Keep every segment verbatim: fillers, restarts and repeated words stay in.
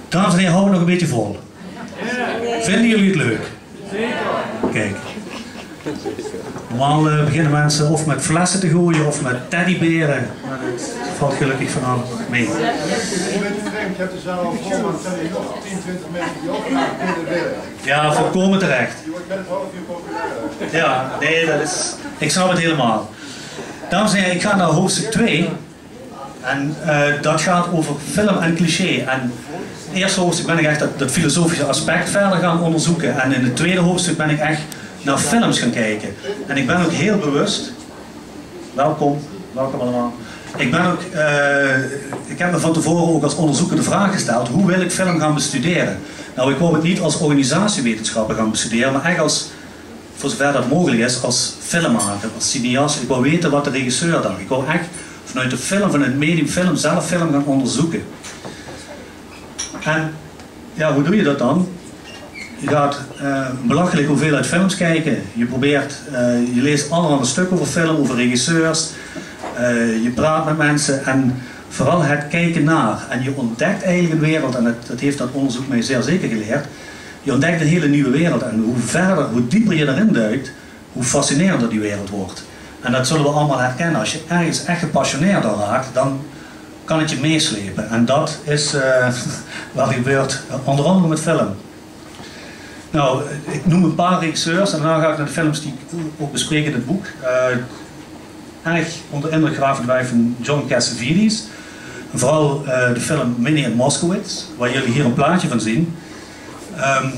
Dames en heren, hou het nog een beetje vol. Vinden jullie het leuk? Zeker. Kijk. Normaal uh, beginnen mensen of met flessen te gooien of met teddyberen. Maar dat valt gelukkig vanavond mee. Je bent vreemd, je hebt de zaal al vol, maar er zijn hier nog tien, twintig mensen die ook graag binnen willen. Ja, volkomen terecht. Je wordt met het half uur populair. Ja, nee, dat is... Ik snap het helemaal. Dames en heren, ik ga naar hoofdstuk twee. En uh, dat gaat over film en cliché. En in het eerste hoofdstuk ben ik echt dat, dat filosofische aspect verder gaan onderzoeken. En in het tweede hoofdstuk ben ik echt naar films gaan kijken. En ik ben ook heel bewust... Welkom, welkom allemaal. Ik ben ook... Uh, ik heb me van tevoren ook als onderzoeker de vraag gesteld: hoe wil ik film gaan bestuderen? Nou, ik wou het niet als organisatiewetenschappen gaan bestuderen, maar echt als, voor zover dat mogelijk is, als filmmaker, als cineast. Ik wou weten wat de regisseur dacht. Ik wou echt vanuit de film, vanuit het medium film, zelf film gaan onderzoeken. En ja, hoe doe je dat dan? Je gaat uh, een belachelijke hoeveelheid films kijken. Je probeert, uh, je leest allerhande stukken over film, over regisseurs. Uh, je praat met mensen en vooral het kijken naar. En je ontdekt eigenlijk een wereld, en het, dat heeft dat onderzoek mij zeer zeker geleerd. Je ontdekt een hele nieuwe wereld en hoe verder, hoe dieper je erin duikt, hoe fascinerender die wereld wordt. En dat zullen we allemaal herkennen. Als je ergens echt gepassioneerd door raakt, dan kan het je meeslepen. En dat is uh, wat gebeurt, onder andere met film. Nou, ik noem een paar regisseurs en daarna ga ik naar de films die ik ook bespreek in het boek. Uh, erg onder indruk geraakt van John Cassavetes. Vooral uh, de film Minnie and Moskowitz, waar jullie hier een plaatje van zien. Um,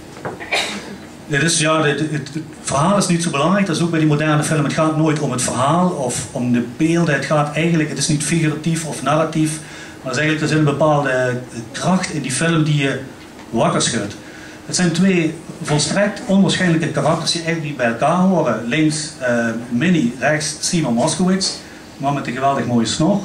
dit is, ja, dit, het, het verhaal is niet zo belangrijk, dat is ook bij die moderne film. Het gaat nooit om het verhaal of om de beelden. Het gaat eigenlijk, het is niet figuratief of narratief. Maar het is eigenlijk, er zit een bepaalde kracht in die film die je wakker schudt. Het zijn twee volstrekt onwaarschijnlijke karakters die eigenlijk niet bij elkaar horen. Links uh, Minnie, rechts Simon Moskowitz, man met een geweldig mooie snor.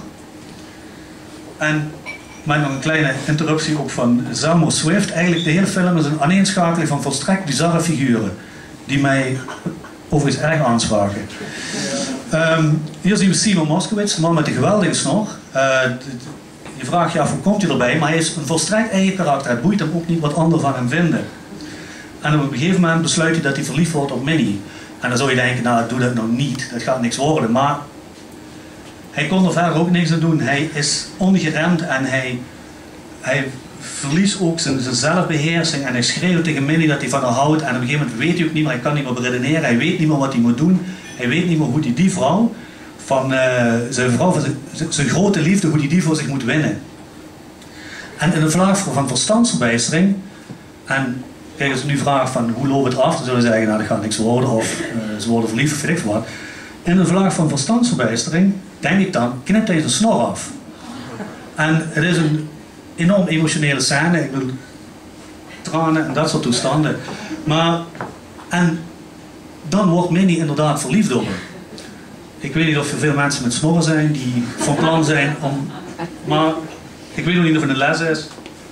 En met nog een kleine interruptie ook van Samo Swift. Eigenlijk de hele film is een aaneenschakeling van volstrekt bizarre figuren die mij overigens erg aanspraken. Um, hier zien we Simon Moskowitz, een man met een geweldige snor. Uh, Je vraagt je af hoe komt hij erbij, maar hij is een volstrekt eigen karakter. Het boeit hem ook niet wat anderen van hem vinden. En op een gegeven moment besluit hij dat hij verliefd wordt op Minnie. En dan zou je denken, nou doe dat nou niet, dat gaat niks worden. Maar hij kon er verder ook niks aan doen. Hij is ongeremd en hij, hij verliest ook zijn, zijn zelfbeheersing. En hij schreeuwt tegen Minnie dat hij van haar houdt. En op een gegeven moment weet hij ook niet meer, hij kan niet meer beredeneren. Hij weet niet meer wat hij moet doen. Hij weet niet meer hoe hij die vrouw... van uh, zijn vrouw, van zijn, zijn grote liefde, hoe hij die voor zich moet winnen. En in een vlaag van verstandsverbijstering, en kijk, als ik nu vraag van hoe loopt het af, dan zullen ze zeggen, nou dat gaat niks worden, of uh, ze worden verliefd of weet ik veel wat. In een vlaag van verstandsverbijstering, denk ik dan, knipt hij zijn snor af. En het is een enorm emotionele scène, ik bedoel, tranen en dat soort toestanden. Maar, en dan wordt Minnie inderdaad verliefd op hem. Ik weet niet of er veel mensen met snorren zijn die van plan zijn om... Maar ik weet nog niet of het een les is.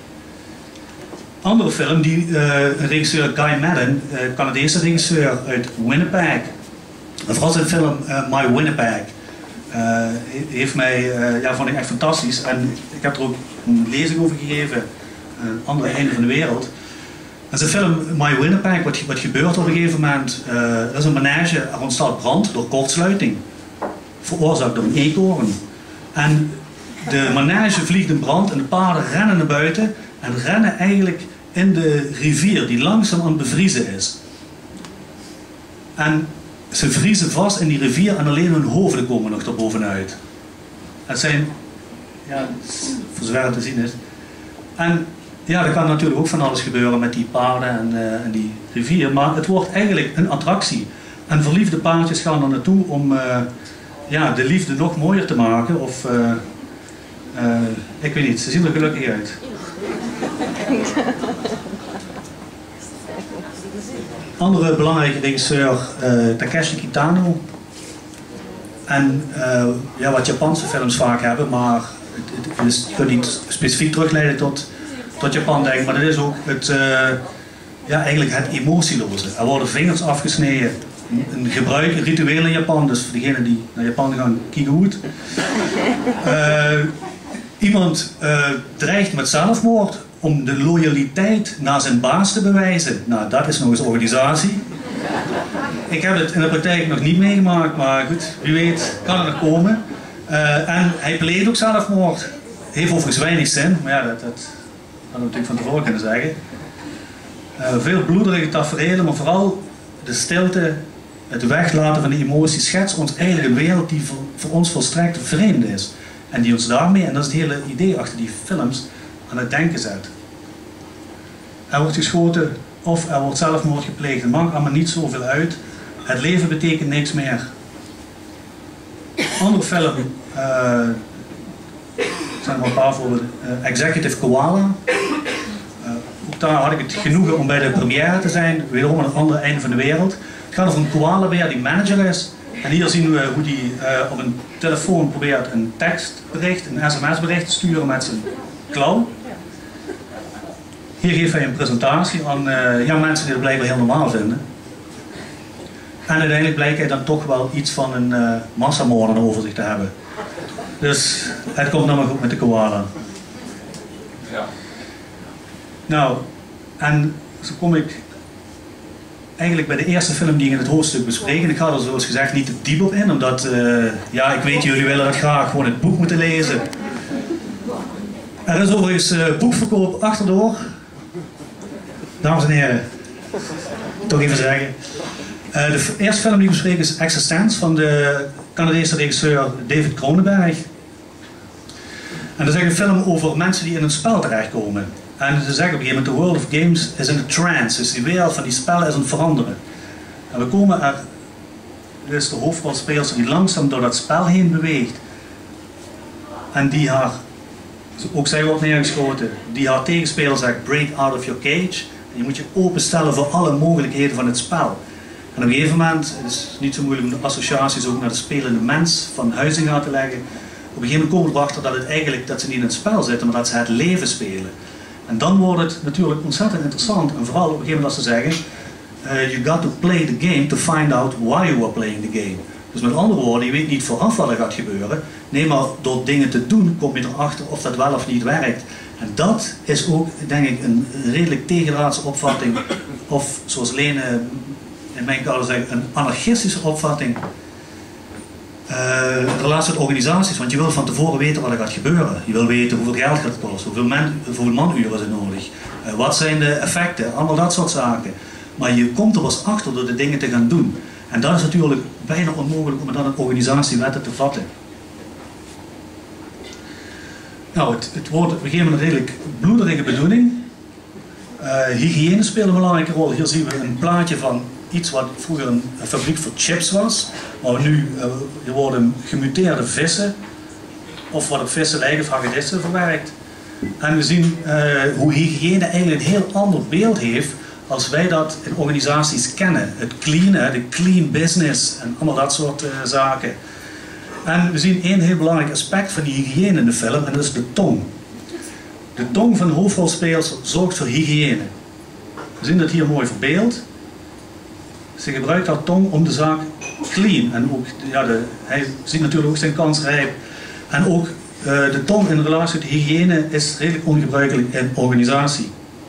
Andere film, die uh, regisseur Guy Madden, uh, Canadese regisseur uit Winnipeg. En vooral zijn film uh, My Winnipeg. Uh, heeft mij, uh, ja, vond ik echt fantastisch. En ik heb er ook een lezing over gegeven. Aan het andere einde van de wereld. En zijn film My Winnipeg, wat, wat gebeurt op een gegeven moment. Uh, er is een manege, er ontstaat brand door kortsluiting. Veroorzaakt door een eekhoorn. En de manege vliegt in brand en de paarden rennen naar buiten en rennen eigenlijk in de rivier die langzaam aan het bevriezen is. En ze vriezen vast in die rivier en alleen hun hoofden komen nog erbovenuit. Het zijn, ja, voor zover het te zien is. En ja, er kan natuurlijk ook van alles gebeuren met die paarden en, uh, en die rivier, maar het wordt eigenlijk een attractie. En verliefde paardjes gaan er naartoe om... Uh, ja, de liefde nog mooier te maken, of uh, uh, ik weet niet, ze zien er gelukkig uit. Andere belangrijke regisseur, uh, Takeshi Kitano. En uh, ja, wat Japanse films vaak hebben, maar het, het is, je kunt niet specifiek terugleiden tot, tot Japan denken, maar dat is ook het, uh, ja, eigenlijk het emotieloze. Er worden vingers afgesneden. Een gebruik, een ritueel in Japan, dus voor degenen die naar Japan gaan, kigoed. Uh, Iemand uh, dreigt met zelfmoord om de loyaliteit naar zijn baas te bewijzen. Nou, dat is nog eens organisatie. Ik heb het in de praktijk nog niet meegemaakt, maar goed, wie weet kan het nog komen. Uh, en hij pleegt ook zelfmoord. Heeft overigens weinig zin, maar ja, dat, dat hadden we natuurlijk van tevoren kunnen zeggen. Uh, veel bloederige taferelen, maar vooral de stilte, het weglaten van de emoties, schetst ons eigenlijk een wereld die voor, voor ons volstrekt vreemd is. En die ons daarmee, en dat is het hele idee achter die films, aan het denken zet. Er wordt geschoten of er wordt zelfmoord gepleegd. Het maakt allemaal niet zoveel uit. Het leven betekent niks meer. Andere film, uh, er zijn er maar een paar voorbeelden. Uh, Executive Koala. Uh, ook daar had ik het genoegen om bij de première te zijn. Wederom aan het andere einde van de wereld. Het gaat over een koalabeer die manager is. En hier zien we hoe hij uh, op een telefoon probeert een tekstbericht, een sms-bericht te sturen met zijn klauw. Hier geeft hij een presentatie aan uh, ja, mensen die het blijkbaar heel normaal vinden. En uiteindelijk blijkt hij dan toch wel iets van een uh, massamoordenaar over zich te hebben. Dus het komt nog maar goed met de koala. Ja. Nou, en zo kom ik eigenlijk bij de eerste film die ik in het hoofdstuk bespreek. En ik ga er zoals gezegd niet te diep op in, omdat, uh, ja, ik weet jullie willen dat graag gewoon het boek moeten lezen. Er is overigens uh, boekverkoop achterdoor. Dames en heren, toch even zeggen. Uh, de eerste film die ik bespreek is Existence van de Canadese regisseur David Cronenberg. En dat is eigenlijk een film over mensen die in een spel terechtkomen. En ze zeggen op een gegeven moment, the world of games is in a trance. Dus die wereld van die spellen is aan het veranderen. En we komen er, dit is de hoofdrolspeelster die langzaam door dat spel heen beweegt. En die haar, ook zij wordt neergeschoten, die haar tegenspeler zegt, break out of your cage. En je moet je openstellen voor alle mogelijkheden van het spel. En op een gegeven moment, het is niet zo moeilijk om de associaties ook naar de spelende mens van Huizinga te leggen. Op een gegeven moment komen we erachter dat, het eigenlijk, dat ze niet in het spel zitten, maar dat ze het leven spelen. En dan wordt het natuurlijk ontzettend interessant. En vooral op een gegeven moment als ze zeggen, uh, you got to play the game to find out why you are playing the game. Dus met andere woorden, je weet niet vooraf wat er gaat gebeuren. Nee, maar door dingen te doen kom je erachter of dat wel of niet werkt. En dat is ook, denk ik, een redelijk tegendraadse opvatting. Of zoals Lene in mijn kader zegt, een anarchistische opvatting. Uh, in relatie tot organisaties, want je wil van tevoren weten wat er gaat gebeuren. Je wil weten hoeveel geld gaat het kosten, hoeveel, man, hoeveel manuren is het nodig, uh, wat zijn de effecten, allemaal dat soort zaken. Maar je komt er pas achter door de dingen te gaan doen. En dat is natuurlijk bijna onmogelijk om het dan een organisatiewetten te vatten. Nou, het, het wordt op een gegeven moment een redelijk bloederige bedoeling. Uh, hygiëne speelt een belangrijke rol. Hier zien we een plaatje van iets wat vroeger een fabriek voor chips was, maar nu uh, er worden gemuteerde vissen, of wat op vissen lijken, of hagedissen verwerkt. En we zien uh, hoe hygiëne eigenlijk een heel ander beeld heeft als wij dat in organisaties kennen. Het clean, hè, de clean business en allemaal dat soort uh, zaken. En we zien één heel belangrijk aspect van die hygiëne in de film, en dat is de tong. De tong van de hoofdrolspeler zorgt voor hygiëne. We zien dat hier mooi verbeeld. Ze gebruikt haar tong om de zaak clean. En ook, ja, de, hij ziet natuurlijk ook zijn kans rijp. En ook uh, de tong in relatie tot hygiëne is redelijk ongebruikelijk in organisatie.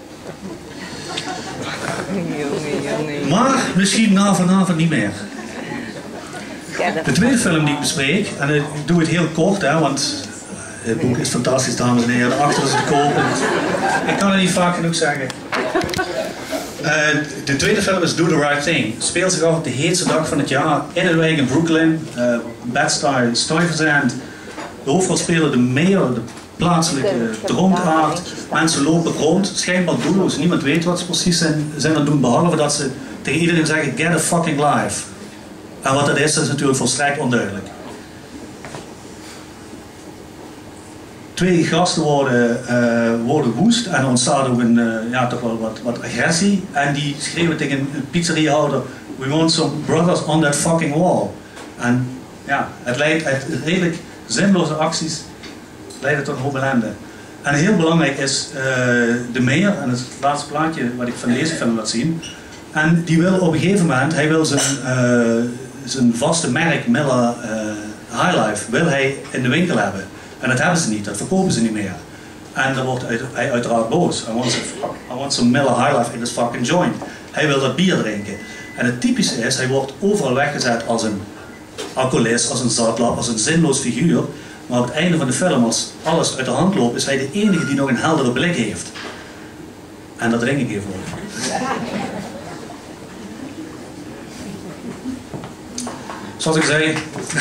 Maar misschien na vanavond niet meer. De tweede film die ik bespreek, en ik doe het heel kort, hè, want het boek is fantastisch, dames en heren. Daarachter is het te kopen. Ik kan het niet vaak genoeg zeggen. Uh, de tweede film is Do the Right Thing. Het speelt zich af op de heetste dag van het jaar in een wijk in Brooklyn. Uh, Bed-Stuy, Stuyvesant. De hoofdrolspeler, de mayor, de plaatselijke dronkaard. Mensen lopen rond, schijnbaar doelloos. Niemand weet wat ze precies zijn, zijn aan het doen, behalve dat ze tegen iedereen zeggen: get a fucking life. En wat dat is, dat is natuurlijk volstrekt onduidelijk. Twee gasten worden, uh, worden woest en er ontstaat ook een, uh, ja, toch wel wat, wat agressie. En die schreeuwen tegen een pizzeriahouder: we want some brothers on that fucking wall. En ja, het leidt uit redelijk zinloze acties leiden tot een hoop ellende. En heel belangrijk is uh, de mayor, en het, het laatste plaatje wat ik van deze film laat zien. En die wil op een gegeven moment, hij wil zijn, uh, zijn vaste merk Miller uh, High Life, wil hij in de winkel hebben. En dat hebben ze niet, dat verkopen ze niet meer. En dan wordt hij uiteraard boos. I want some, I want some Miller High Life in this fucking joint. Hij wil dat bier drinken. En het typische is, hij wordt overal weggezet als een alcoholist, als een zatlap, als een zinloos figuur. Maar op het einde van de film, als alles uit de hand loopt, is hij de enige die nog een heldere blik heeft. En dat drink ik even over. Zoals ik zei,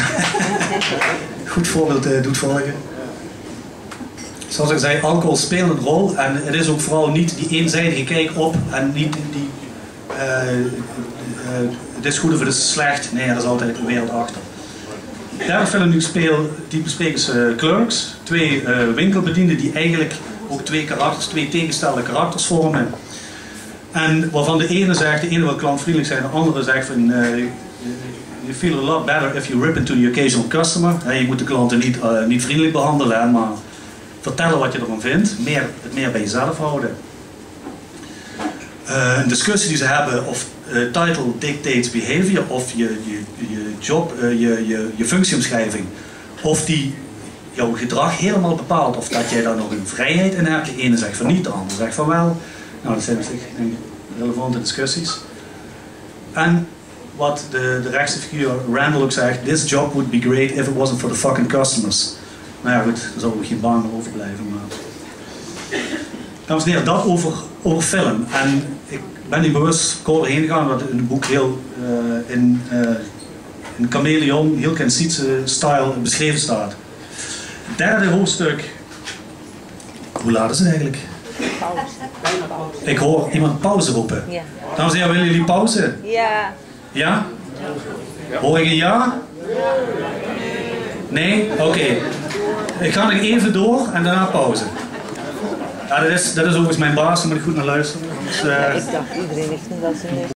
goed voorbeeld uh, doet volgen. Zoals ik zei, alcohol speelt een rol en het is ook vooral niet die eenzijdige kijk op en niet die uh, uh, het is goed of het is slecht. Nee, er is altijd een wereld achter. De derde film die ik speel, die bespreek is uh, Clerks. Twee uh, winkelbedienden die eigenlijk ook twee karakters, twee tegenstelde karakters vormen. En waarvan de ene zegt, de ene wil klantvriendelijk zijn, de andere zegt van uh, you feel a lot better if you rip into the occasional customer. He, je moet de klanten niet, uh, niet vriendelijk behandelen, maar vertellen wat je ervan vindt, meer, het meer bij jezelf houden. Uh, een discussie die ze hebben of uh, title dictates behavior, of je, je, je job, uh, je, je, je functieomschrijving, of die jouw gedrag helemaal bepaalt, of dat jij daar nog een vrijheid in hebt. De ene zegt van niet, de ander zegt van wel. Nou, dat zijn op zich relevante discussies. En wat de, de rechtse figuur Randall ook zegt, this job would be great if it wasn't for the fucking customers. Nou ja goed, er zal ook geen baan meer overblijven. Maar... Dames en heren, dat over, over film. En ik ben niet bewust kort heen gegaan, wat in het boek heel uh, in, uh, in chameleon, heel Kensietse style beschreven staat. Het derde hoofdstuk. Hoe laat is het eigenlijk? Pauze. Ik hoor iemand pauze roepen. Ja. Dames en heren, willen jullie pauze? Ja. Ja? Hoor ik een ja? Nee? Oké. Okay. Ik ga nog even door en daarna pauze. Ja, dat is, dat is overigens mijn baas, daar moet ik goed naar luisteren. Dus, uh... Ik dacht iedereen heeft dat ze nu...